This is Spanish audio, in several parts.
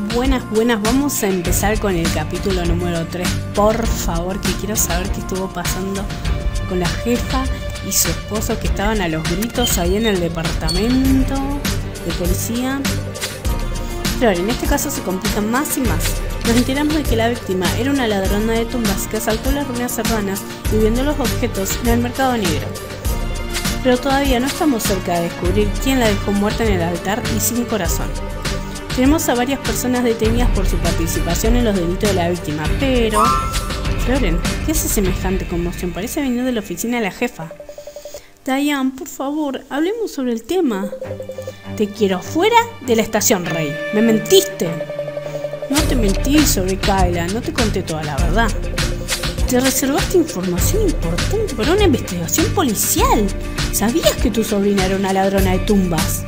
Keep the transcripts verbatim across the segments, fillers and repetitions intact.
Buenas, buenas, vamos a empezar con el capítulo número tres. Por favor, que quiero saber qué estuvo pasando con la jefa y su esposo, que estaban a los gritos ahí en el departamento de policía. Pero en este caso se complican más y más. Nos enteramos de que la víctima era una ladrona de tumbas que asaltó las ruinas serranas y vendió los objetos en el mercado negro. Pero todavía no estamos cerca de descubrir quién la dejó muerta en el altar y sin corazón. Tenemos a varias personas detenidas por su participación en los delitos de la víctima, pero... Floren, ¿qué hace semejante conmoción? Parece venir de la oficina de la jefa. Diane, por favor, hablemos sobre el tema. Te quiero fuera de la estación, Rey. Me mentiste. No te mentí sobre Kayla, no te conté toda la verdad. Te reservaste información importante para una investigación policial. ¿Sabías que tu sobrina era una ladrona de tumbas?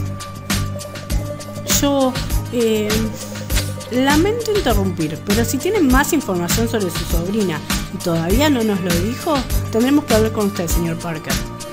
Yo... Eh, lamento interrumpir, pero si tienen más información sobre su sobrina y todavía no nos lo dijo, tendremos que hablar con usted, señor Parker.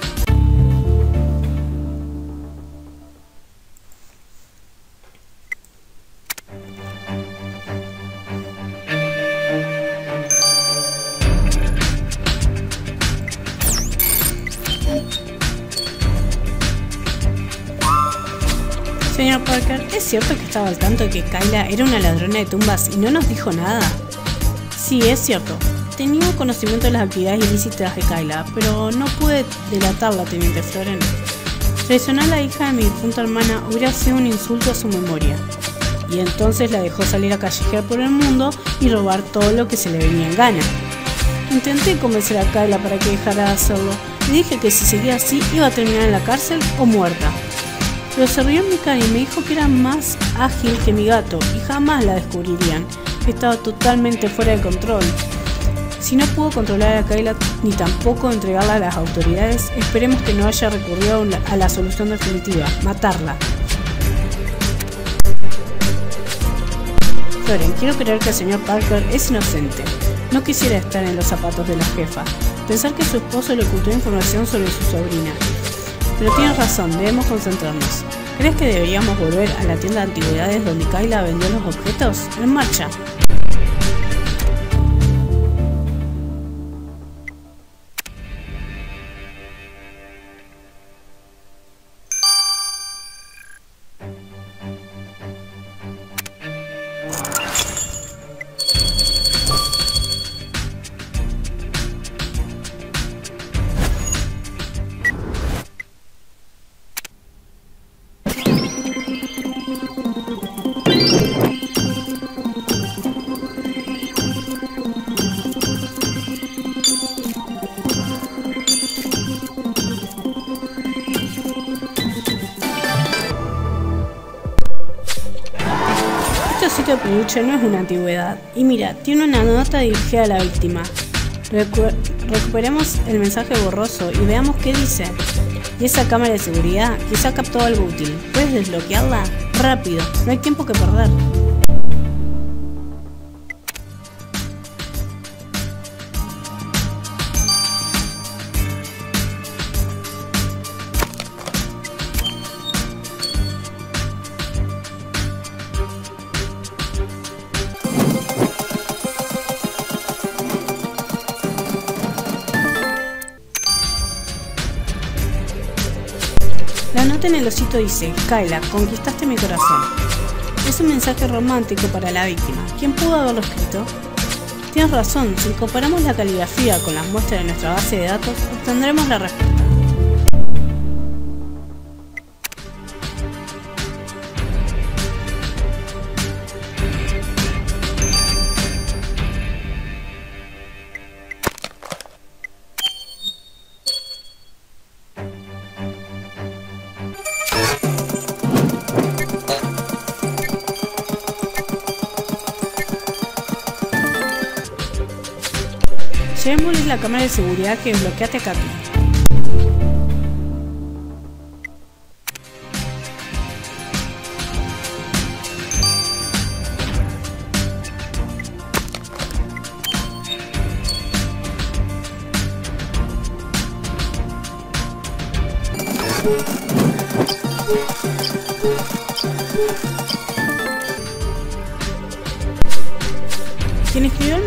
Señor Parker, ¿es cierto que estaba al tanto de que Kayla era una ladrona de tumbas y no nos dijo nada? Sí, es cierto. Tenía conocimiento de las actividades ilícitas de Kayla, pero no pude delatarla, teniente Floren. Traicionar a la hija de mi difunta hermana hubiera sido un insulto a su memoria. Y entonces la dejó salir a callejear por el mundo y robar todo lo que se le venía en gana. Intenté convencer a Kayla para que dejara de hacerlo. Le dije que si seguía así iba a terminar en la cárcel o muerta. Pero se rió en mi cara y me dijo que era más ágil que mi gato y jamás la descubrirían, que estaba totalmente fuera de control. Si no pudo controlar a Kayla ni tampoco entregarla a las autoridades, esperemos que no haya recurrido a la solución definitiva, matarla. Floren, quiero creer que el señor Parker es inocente. No quisiera estar en los zapatos de la jefa, pensar que su esposo le ocultó información sobre su sobrina. Pero tienes razón, debemos concentrarnos. ¿Crees que deberíamos volver a la tienda de antigüedades donde Kayla vendió los objetos? ¡En marcha! Este sitio de peluche no es una antigüedad. Y mira, tiene una nota dirigida a la víctima. Recu recuperemos el mensaje borroso y veamos qué dice. ¿Y esa cámara de seguridad? Quizá captó algo útil. ¿Puedes desbloquearla? Rápido, no hay tiempo que perder. La nota en el osito dice: Kayla, conquistaste mi corazón. Es un mensaje romántico para la víctima. ¿Quién pudo haberlo escrito? Tienes razón, si comparamos la caligrafía con las muestras de nuestra base de datos, obtendremos la respuesta. Llevémosle la cámara de seguridad que desbloqueaste a Capi.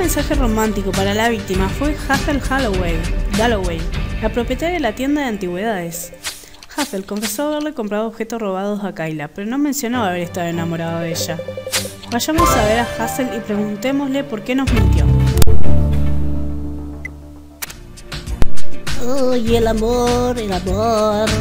mensaje romántico para la víctima fue Hazel Galloway, Galloway, la propietaria de la tienda de antigüedades. Hazel confesó haberle comprado objetos robados a Kayla, pero no mencionó haber estado enamorado de ella. Vayamos a ver a Hazel y preguntémosle por qué nos mintió. ¡Ay, el amor, el amor!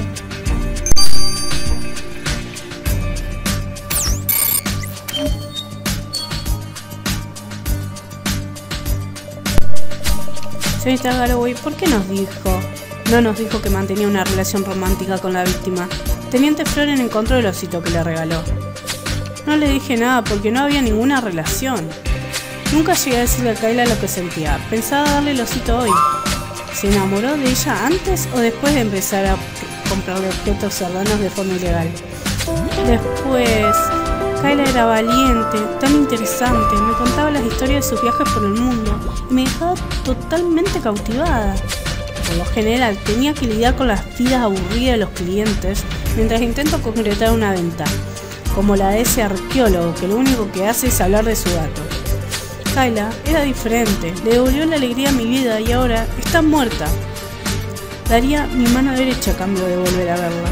Señorita Galloway, ¿por qué nos dijo? No nos dijo que mantenía una relación romántica con la víctima. Teniente Floren encontró el osito que le regaló. No le dije nada porque no había ninguna relación. Nunca llegué a decirle a Kayla lo que sentía. Pensaba darle el osito hoy. ¿Se enamoró de ella antes o después de empezar a comprarle objetos serranos de forma ilegal? Después, Kayla era valiente, tan interesante, me contaba las historias de sus viajes por el mundo y me dejaba totalmente cautivada. Por lo general, tenía que lidiar con las vidas aburridas de los clientes mientras intento concretar una venta, como la de ese arqueólogo que lo único que hace es hablar de su gato. Kayla era diferente, le devolvió la alegría a mi vida y ahora está muerta. Daría mi mano derecha a cambio de volver a verla.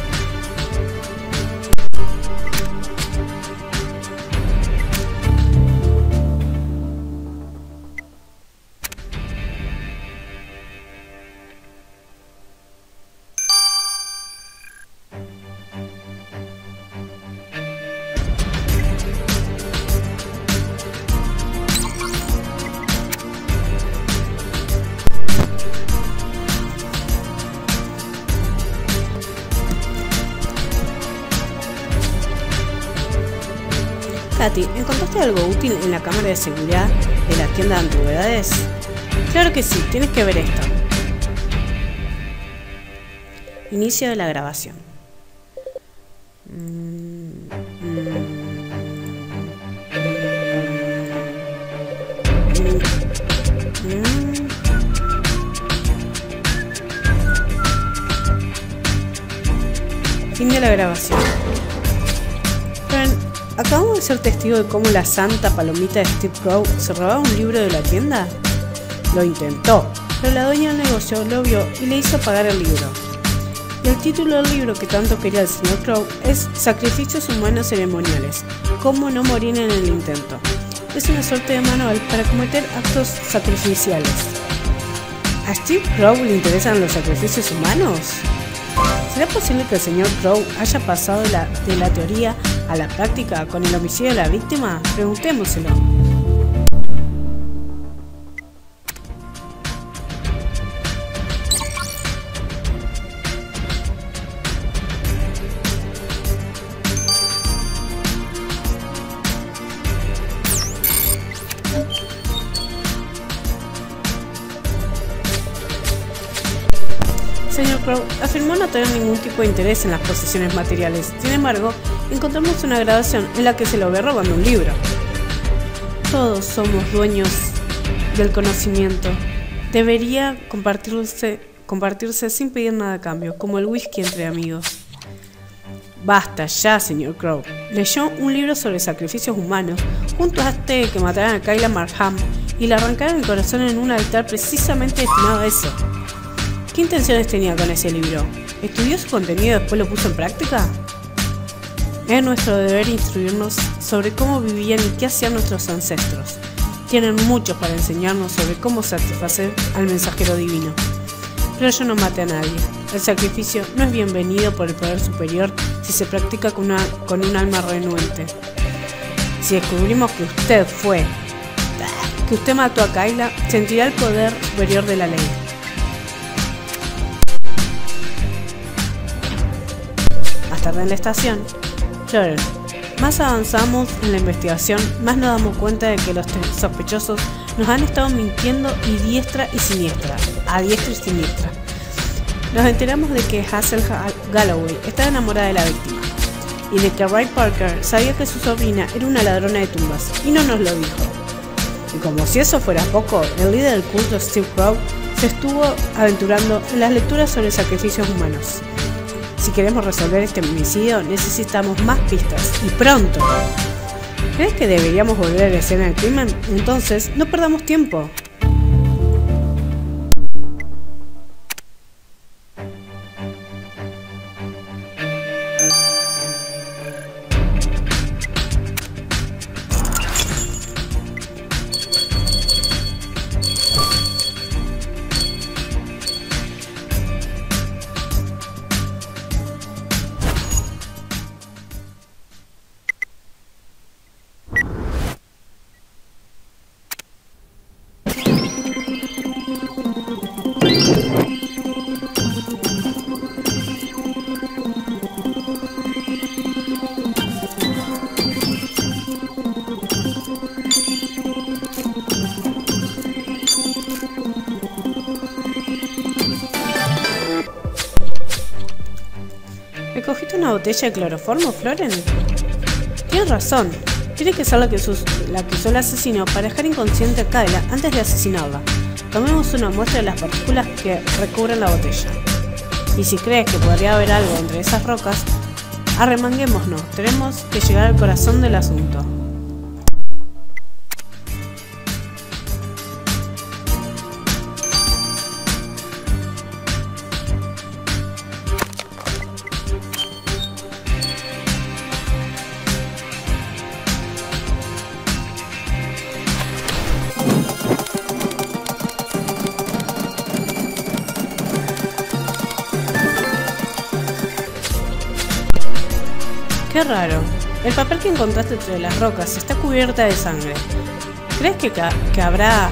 Katy, ¿encontraste algo útil en la cámara de seguridad de la tienda de antigüedades? Claro que sí, tienes que ver esto. Inicio de la grabación. Mm, mm, mm, mm. Fin de la grabación. Pero, ¿acabamos de ser testigos de cómo la santa palomita de Steve Crow se robaba un libro de la tienda? Lo intentó, pero la dueña del negocio lo vio y le hizo pagar el libro. Y el título del libro que tanto quería el señor Crow es Sacrificios Humanos Ceremoniales, cómo no morir en el intento. Es una suerte de manual para cometer actos sacrificiales. ¿A Steve Crow le interesan los sacrificios humanos? ¿Será posible que el señor Crow haya pasado de la, de la teoría a la práctica con el homicidio de la víctima? Preguntémoselo. Señor Crow afirmó no tener ningún tipo de interés en las posesiones materiales. Sin embargo, encontramos una grabación en la que se lo ve robando un libro. Todos somos dueños del conocimiento. Debería compartirse, compartirse sin pedir nada a cambio, como el whisky entre amigos. Basta ya, señor Crow. Leyó un libro sobre sacrificios humanos junto a este que mataran a Kayla Markham y le arrancaron el corazón en un altar precisamente destinado a eso. ¿Qué intenciones tenía con ese libro? ¿Estudió su contenido y después lo puso en práctica? Es nuestro deber instruirnos sobre cómo vivían y qué hacían nuestros ancestros. Tienen mucho para enseñarnos sobre cómo satisfacer al mensajero divino. Pero yo no maté a nadie. El sacrificio no es bienvenido por el poder superior si se practica con, una, con un alma renuente. Si descubrimos que usted fue, que usted mató a Kayla, sentirá el poder superior de la ley. Tarde en la estación. Flores. Más avanzamos en la investigación, más nos damos cuenta de que los sospechosos nos han estado mintiendo y diestra y siniestra, a diestra y siniestra. Nos enteramos de que Hazel Galloway estaba enamorada de la víctima y de que Ray Parker sabía que su sobrina era una ladrona de tumbas y no nos lo dijo. Y como si eso fuera poco, el líder del culto, Steve Crow, se estuvo aventurando en las lecturas sobre sacrificios humanos. Si queremos resolver este homicidio, necesitamos más pistas, y pronto. ¿Crees que deberíamos volver a la escena del crimen? Entonces, no perdamos tiempo. ¿Recogiste una botella de cloroformo, Floren? Tienes razón. Tiene que ser la que, sus, la que usó el asesino para dejar inconsciente a Kayla antes de asesinarla. Tomemos una muestra de las partículas que recubren la botella. Y si crees que podría haber algo entre esas rocas, arremanguémonos. Tenemos que llegar al corazón del asunto. Qué raro. El papel que encontraste entre las rocas está cubierta de sangre. ¿Crees que, ca que habrá...?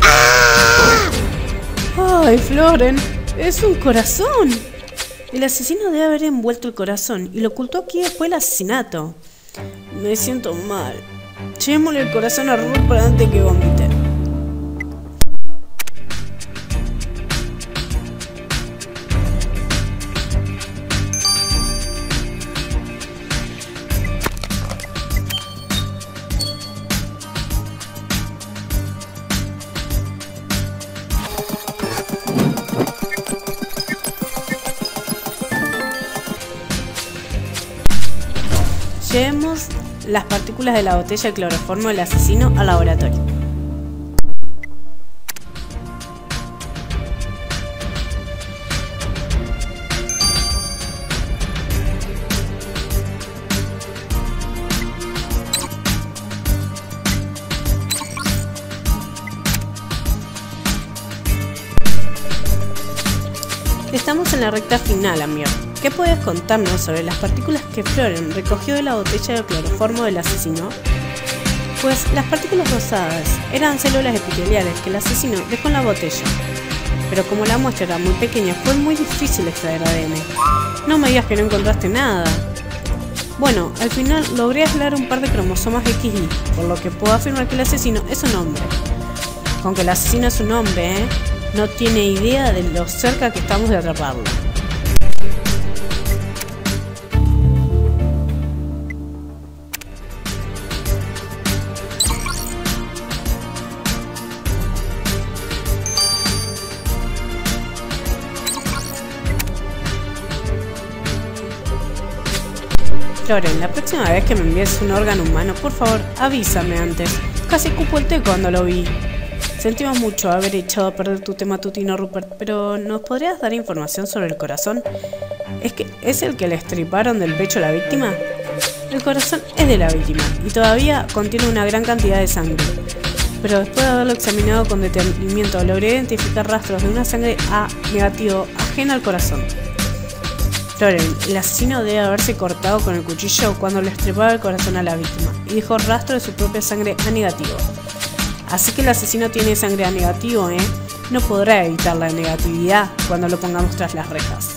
¡Ay, Floren! ¡Es un corazón! El asesino debe haber envuelto el corazón y lo ocultó aquí después del asesinato. Me siento mal. Llevémosle el corazón a Ruth para antes que vomite. Llevemos las partículas de la botella de cloroformo del asesino al laboratorio. Estamos en la recta final, Amir. ¿Qué puedes contarnos sobre las partículas que Floren recogió de la botella de cloroformo del asesino? Pues las partículas rosadas eran células epiteliales que el asesino dejó en la botella. Pero como la muestra era muy pequeña, fue muy difícil extraer A D N. No me digas que no encontraste nada. Bueno, al final logré aislar un par de cromosomas X Y, por lo que puedo afirmar que el asesino es un hombre. Aunque el asesino es un hombre, ¿eh? No tiene idea de lo cerca que estamos de atraparlo. Floren, la próxima vez que me envíes un órgano humano, por favor, avísame antes. Casi cupo el té cuando lo vi. Sentimos mucho haber echado a perder tu tema tutino, Rupert, pero ¿nos podrías dar información sobre el corazón? ¿Es que es el que le estriparon del pecho a la víctima? El corazón es de la víctima y todavía contiene una gran cantidad de sangre. Pero después de haberlo examinado con detenimiento, logré identificar rastros de una sangre A negativo ajena al corazón. Floren, el asesino debe haberse cortado con el cuchillo cuando le estripaba el corazón a la víctima y dejó rastro de su propia sangre A negativo. Así que el asesino tiene sangre A negativo, ¿eh? No podrá evitar la negatividad cuando lo pongamos tras las rejas.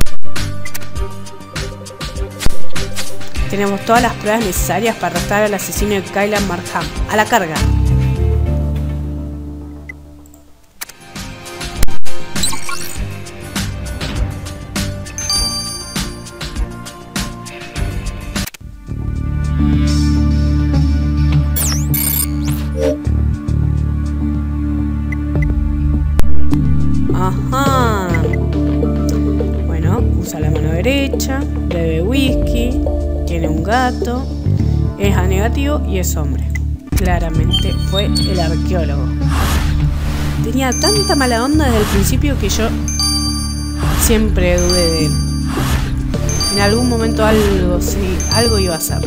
Tenemos todas las pruebas necesarias para arrestar al asesino de Kayla Markham. ¡A la carga! Ajá. Bueno, usa la mano derecha, bebe whisky, tiene un gato, Es A negativo y es hombre. Claramente fue el arqueólogo. Tenía tanta mala onda desde el principio que yo siempre dudé de él. En algún momento algo, sí, algo iba a hacer.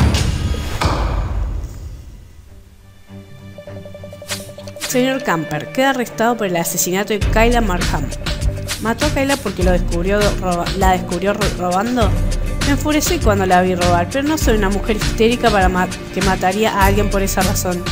Señor Camper queda arrestado por el asesinato de Kayla Markham. ¿Mató a Kayla porque lo descubrió roba, la descubrió robando? Me enfurecí cuando la vi robar, pero no soy una mujer histérica para ma que mataría a alguien por esa razón.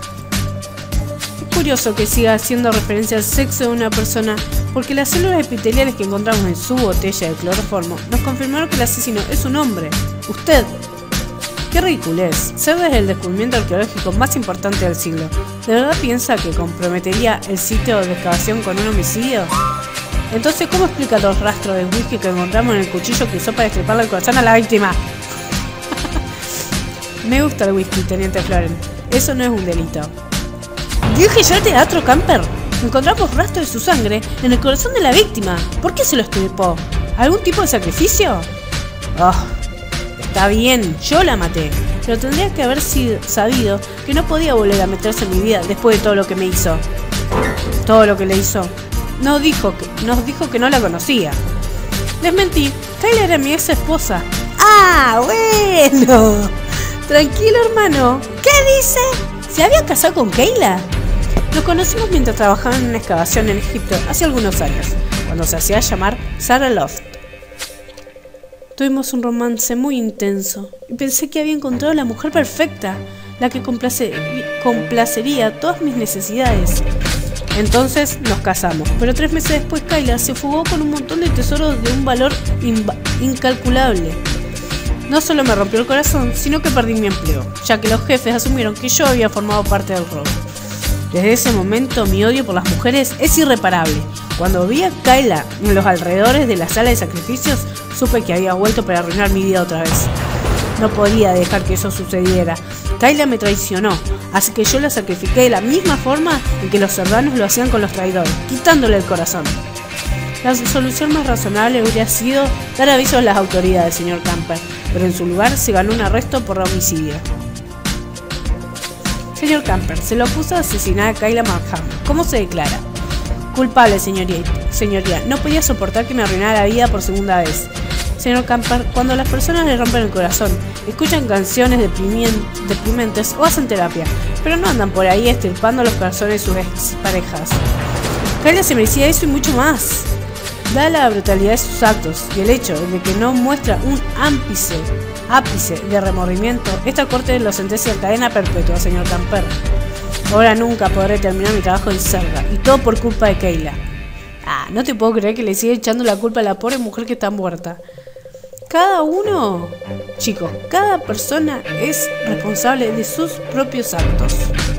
Es curioso que siga haciendo referencia al sexo de una persona, porque las células epiteliales que encontramos en su botella de cloroformo nos confirmaron que el asesino es un hombre. Usted. ¡Qué ridiculez! Cerda es el descubrimiento arqueológico más importante del siglo. ¿De verdad piensa que comprometería el sitio de excavación con un homicidio? Entonces, ¿cómo explica los rastros de whisky que encontramos en el cuchillo que usó para destriparle el corazón a la víctima? Me gusta el whisky, teniente Floren. Eso no es un delito. ¿Dije yo al teatro, Camper? Encontramos rastros de su sangre en el corazón de la víctima. ¿Por qué se lo estripó? ¿Algún tipo de sacrificio? Oh, está bien, yo la maté. Pero tendría que haber sido sabido que no podía volver a meterse en mi vida después de todo lo que me hizo. Todo lo que le hizo. No dijo que, nos dijo que no la conocía. Les mentí, Kayla era mi ex esposa. ¡Ah, bueno! Tranquilo, hermano. ¿Qué dice? ¿Se había casado con Kayla? Nos conocimos mientras trabajaba en una excavación en Egipto hace algunos años, cuando se hacía llamar Sarah Loft. Tuvimos un romance muy intenso y pensé que había encontrado a la mujer perfecta, la que complacer, complacería todas mis necesidades. Entonces nos casamos, pero tres meses después Kayla se fugó con un montón de tesoros de un valor incalculable. No solo me rompió el corazón, sino que perdí mi empleo, ya que los jefes asumieron que yo había formado parte del robo. Desde ese momento mi odio por las mujeres es irreparable. Cuando vi a Kayla en los alrededores de la sala de sacrificios, supe que había vuelto para arruinar mi vida otra vez. No podía dejar que eso sucediera. Kayla me traicionó, así que yo la sacrifiqué de la misma forma en que los serranos lo hacían con los traidores, quitándole el corazón. La solución más razonable hubiera sido dar aviso a las autoridades, señor Camper, pero en su lugar se ganó un arresto por homicidio. Señor Camper, se lo acusa de asesinar a Kayla Markham. ¿Cómo se declara? Culpable, señoría. Señoría, no podía soportar que me arruinara la vida por segunda vez. Señor Camper, cuando las personas le rompen el corazón, escuchan canciones deprimentes o hacen terapia, pero no andan por ahí estirpando los corazones de sus exparejas. Kayla se merecía eso y mucho más. Dada la brutalidad de sus actos y el hecho de que no muestra un ápice, ápice de remordimiento, esta corte lo sentencia a cadena perpetua, señor Camper. Ahora nunca podré terminar mi trabajo en Cerda, y todo por culpa de Kayla. Ah, no te puedo creer que le siga echando la culpa a la pobre mujer que está muerta. Cada uno, chicos, cada persona es responsable de sus propios actos.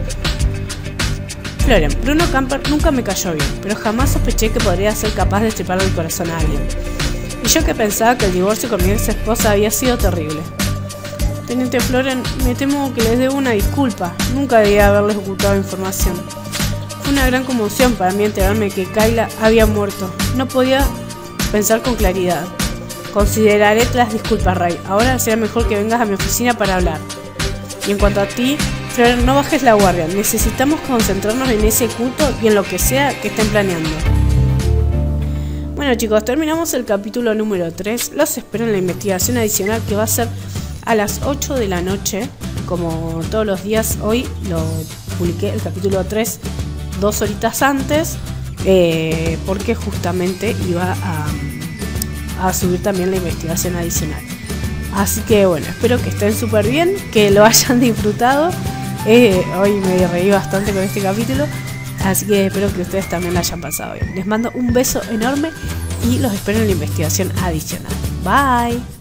Floren, Bruno Camper nunca me cayó bien, pero jamás sospeché que podría ser capaz de estriparle el corazón a alguien. Y yo que pensaba que el divorcio con mi ex esposa había sido terrible. Teniente Floren, me temo que les debo una disculpa. Nunca debía haberles ocultado información. Fue una gran conmoción para mí enterarme que Kayla había muerto. No podía pensar con claridad. Consideraré las disculpas, Ray. Ahora será mejor que vengas a mi oficina para hablar. Y en cuanto a ti, Floren, no bajes la guardia. Necesitamos concentrarnos en ese culto y en lo que sea que estén planeando. Bueno, chicos, terminamos el capítulo número tres. Los espero en la investigación adicional que va a ser a las ocho de la noche. Como todos los días, hoy lo publiqué el capítulo tres dos horitas antes. Eh, porque justamente iba a, a subir también la investigación adicional. Así que bueno, espero que estén súper bien, que lo hayan disfrutado. Eh, hoy me reí bastante con este capítulo, así que espero que ustedes también lo hayan pasado bien. Les mando un beso enorme y los espero en la investigación adicional. Bye.